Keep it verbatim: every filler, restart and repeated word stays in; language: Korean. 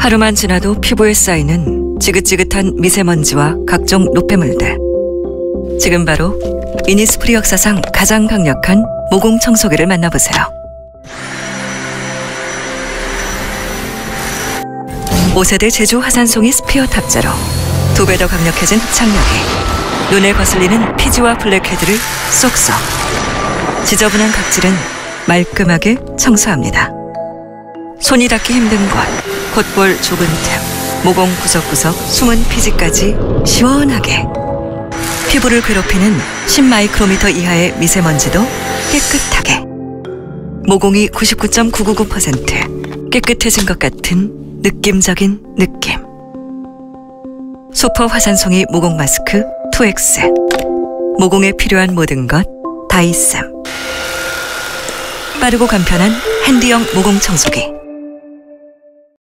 하루만 지나도 피부에 쌓이는 지긋지긋한 미세먼지와 각종 노폐물들. 지금 바로 이니스프리 역사상 가장 강력한 모공 청소기를 만나보세요. 오 세대 제주 화산송이 스피어 탑재로 두 배 더 강력해진 흡착력이 눈에 거슬리는 피지와 블랙헤드를 쏙쏙, 지저분한 각질은 말끔하게 청소합니다. 손이 닿기 힘든 곳, 콧볼 좁은 틈, 모공 구석구석 숨은 피지까지 시원하게. 피부를 괴롭히는 십 마이크로미터 이하의 미세먼지도 깨끗하게. 모공이 구십구 점 구구구 퍼센트 깨끗해진 것 같은 느낌적인 느낌. 슈퍼 화산송이 모공 마스크 투 엑스. 모공에 필요한 모든 것 다 있음. 빠르고 간편한 핸디형 모공 청소기.